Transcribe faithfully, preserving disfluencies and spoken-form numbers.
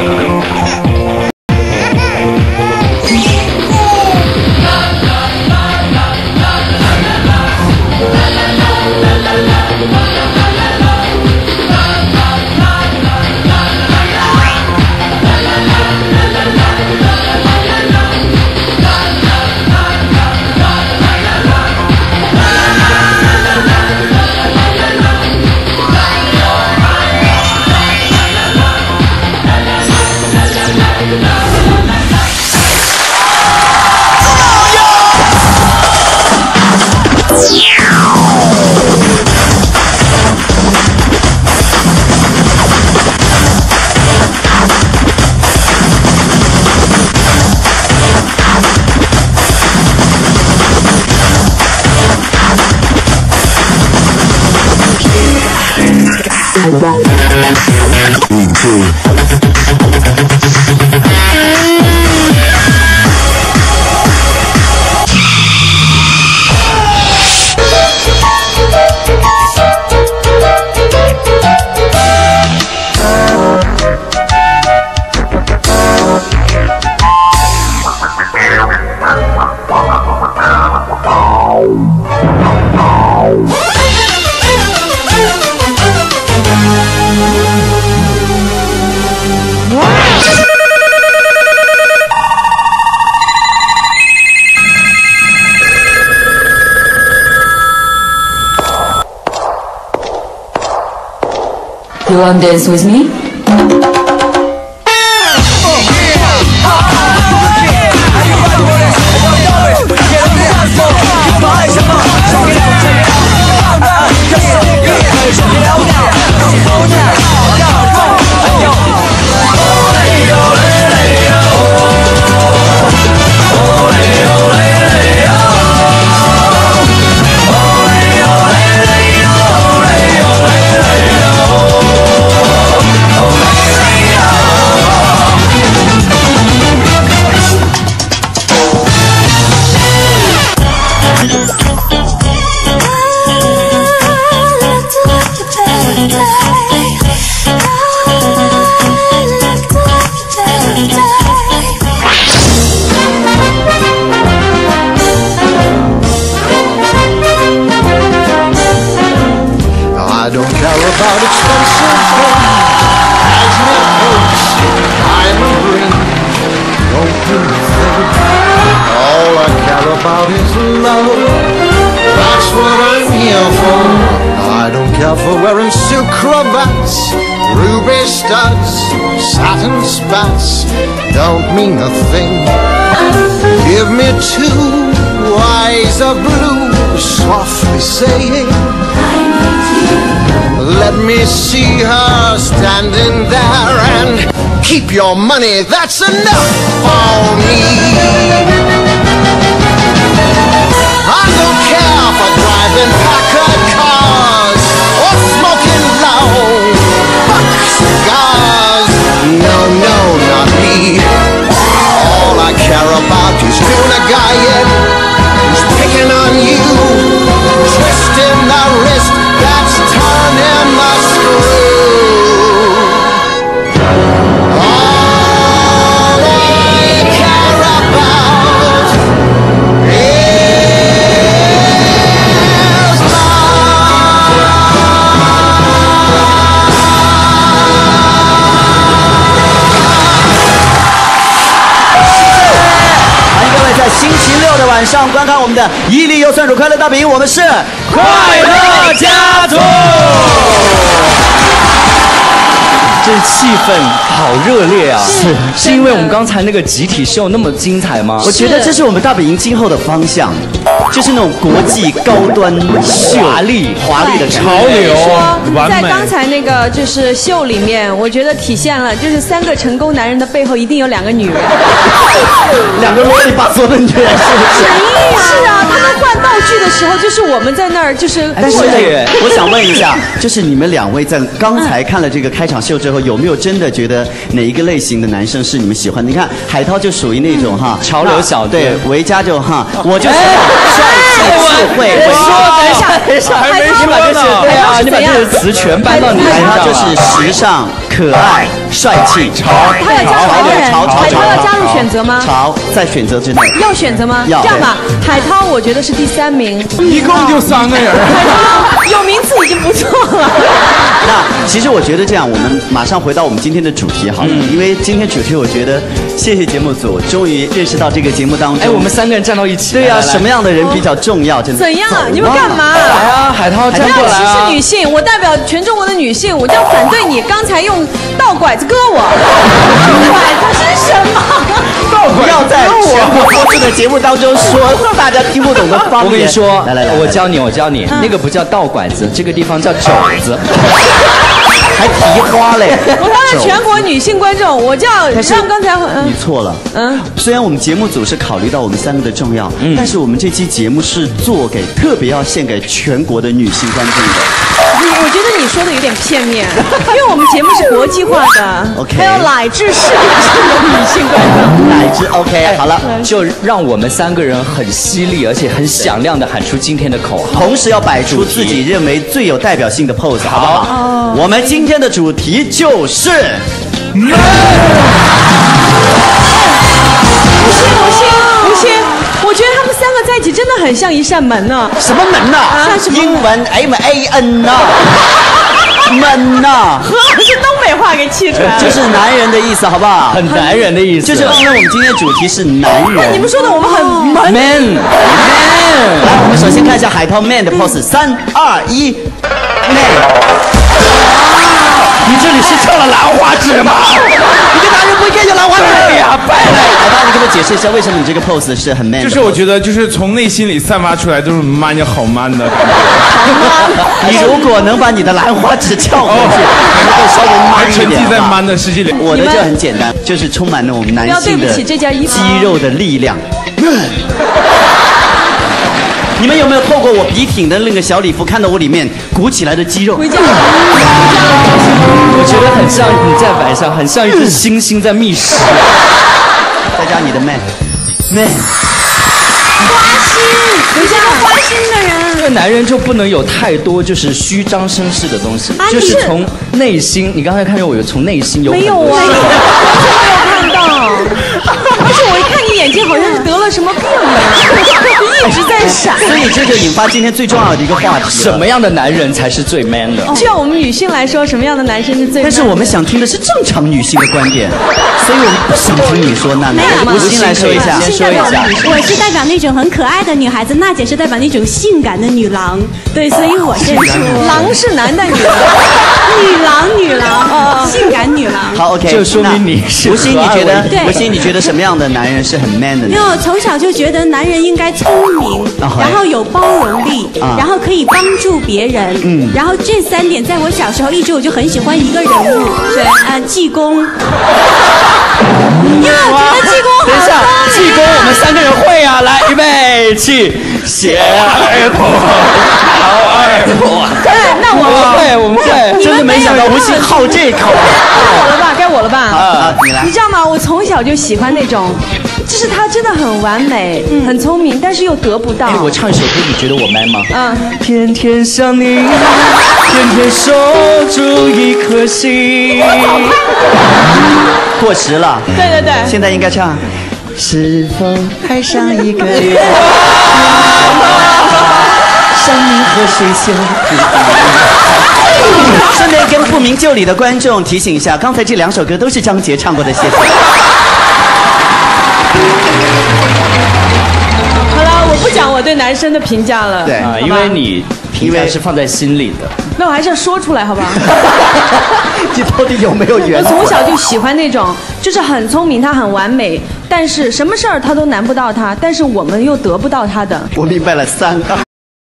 You wanna dance with me? I don't care about expensive things, cashmere coats, diamond rings, don't do a thing. All I care about is love, that's what I'm here for. I don't care for wearing silk cravats, ruby studs, satin spats, don't mean a thing. Give me two eyes of blue, softly saying, let me see her standing there, and keep your money, that's enough for me. I don't care for driving Packard cars or smoking loud buck cigars. No, no, not me. All I care about is doing a guy in who's picking on you, twisting the wrist that's turning the screw. All I care about is 欢迎各位在星期六的晚上观看我们的伊利优酸乳快乐大本营，我们是快乐家族。 这气氛好热烈啊！ 是是因为我们刚才那个集体秀那么精彩吗？ 我觉得这是我们大本营今后的方向，就是那种国际高端、华丽、华丽的潮流。 说在刚才那个就是秀里面，我觉得体现了就是三个成功男人的背后一定有两个女人， 两个啰里吧嗦的女人，是不是？ 是啊，他们换道具的时候，就是我们在那儿就是。 但是我想问一下，就是你们两位在刚才看了这个开场秀之后。 候，有没有真的觉得哪一个类型的男生是你们喜欢的？你看海涛就属于那种哈潮流小子， 对，维嘉就哈，我就喜欢帅气智慧。 我说等一下，等一下，还没说呢。对啊，你把这个词全搬到你身上。 海涛就是时尚、可爱、帅气、潮， 他要加入人， 潮潮海涛要加入选择吗？ 潮在选择之内。 要选择吗？ 要。 这样吧，海涛我觉得是第三名， 一共就三个人。 海涛有名次已经不错了。 那其实我觉得这样，我们马上回到我们今天的主题好了，因为今天主题我觉得，谢谢节目组，终于认识到这个节目当中， 哎，我们三个人站到一起。 对呀，什么样的人比较重要？真的。 怎样？你们干嘛？ 来啊，海涛站过来啊！ 不要歧视女性，我代表全中国的女性，我就要反对你刚才用倒拐子割我。拐子是什么？ 不要在全国播出的节目当中说大家听不懂的方言。 我跟你说， 来来来， 我教你，我教你，那个不叫倒拐子，这个地方叫肘子。 还提花嘞！ 我当着全国女性观众，我就要让刚才嗯， 你错了。嗯，虽然我们节目组是考虑到我们三个的重要，嗯，但是我们这期节目是做给特别要献给全国的女性观众的。 我觉得你说的有点片面，因为我们节目是国际化的 ，OK， 还有乃至世界上的女性观众， 乃至 OK， 好了， 就让我们三个人很犀利而且很响亮的喊出今天的口号， 同时要摆出自己认为最有代表性的 pose， 好不好？哦，我们今天的主题就是。 吴昕，吴昕，吴昕，我觉得他们三个在一起真的很像一扇门呢。 什么门呐？ 像什么？ 英文 M A N 呐。门呐， 何老师东北话给气出来了， 就是男人的意思，好不好？ 很男人的意思， 就是因为我们今天的主题是男人。 你们说的我们很 man man。 来，我们首先看一下海涛 man 的 pose， 三二一 man。 你这里是唱了兰花指吗？ 一个男人不应该有兰花指呀！败了！ 海涛，你给我解释一下，为什么你这个 pose 是很 man？ 就是我觉得，就是从内心里散发出来都是 man 就好 man 的。 你如果能把你的兰花指翘回去，能够稍微 man 一点。沉浸在 man 的世界里。 我的就很简单，就是充满那种男性的肌肉的力量。你们有没有透过我笔挺的那个小礼服，看到我里面鼓起来的肌肉？ 回家。 我觉得很像你在晚上，很像一只猩猩在觅食。 再加你的 man man。 花心，有些花心的人， 这个男人就不能有太多就是虚张声势的东西，就是从内心。你刚才看见我有从内心有没有啊？完全没有看到。而且我一看你眼睛好像是得了什么病了，一直在闪。 所以这就引发今天最重要的一个话题： 什么样的男人才是最 man 的？ 就我们女性来说，什么样的男生是最 man 的？ 但是我们想听的是正常女性的观点，所以我们不想听你说那那。吴昕来说一下， 先说一下。 我是代表那种很可爱的女孩子，娜姐是代表那种性感的女郎。对，所以我先说， 狼是男的女的， 女郎女郎，性感女郎。 好 ，OK， 就说明你是吴昕，你觉得？ 对， 吴昕，你觉得什么样的男人是很 man 的？ 因为我从小就觉得男人应该聪明，然后有包容力，然后可以帮助别人。嗯，然后这三点在我小时候一直我就很喜欢一个人物，谁？呃，济公。因为我觉得济公。 等一下，济公我们三个人会啊！来，预备起，谢二婆，老二婆。 对，那我们会，我们会。 真的没想到吴昕好这口。 该我了吧？该我了吧？ 啊，你来。 你知道吗？我从小就喜欢那种，就是他真的很完美，很聪明，但是又得不到。 哎，我唱一首歌，你觉得我 man 吗？ 嗯。 天天想你，天天守住一颗心。 过时了。 对对对。 现在应该唱。是否爱上一个人？生命和水秀。顺便跟不明就里的观众提醒一下，刚才这两首歌都是张杰唱过的，谢谢。 好了，我不讲我对男生的评价了。 对啊，因为你评价是放在心里的。 那我还是要说出来，好不好？ 你到底有没有缘？ 我从小就喜欢那种，就是很聪明，他很完美，但是什么事儿他都难不到他，但是我们又得不到他的。 我明白了，三二。